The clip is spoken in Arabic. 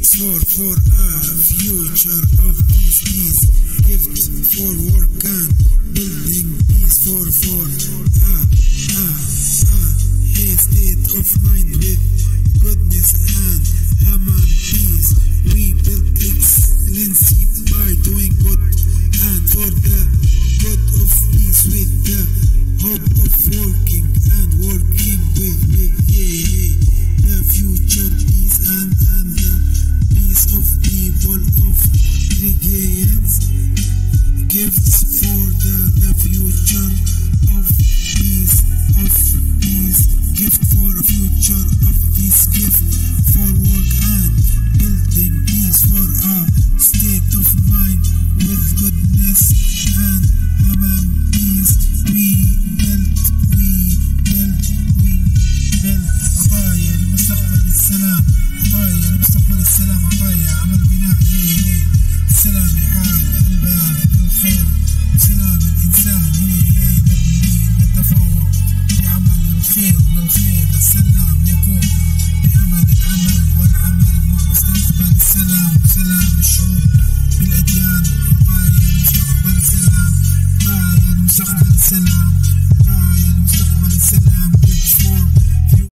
for a future of peace, gift for work and building peace for a state of mind with goodness and human peace. We build excellency by doing good and for the good of peace with the hope of working with the future peace and the peace of people of reggaeans, gifts for the future of peace, gift for a future of peace, gift for work and building peace for a state of mind with goodness and human peace. We build عطايا لمستقبل السلام، عطايا لمستقبل السلام، عطايا عمل بناء السلام يحال البال الخير، سلام الإنسان نبني نتفوق بعمل الخير للخير، السلام يكون بعمل العمل والعمل مع مستقبل السلام، سلام الشعوب بالأديان، عطايا لمستقبل السلام، عطايا لمستقبل السلام.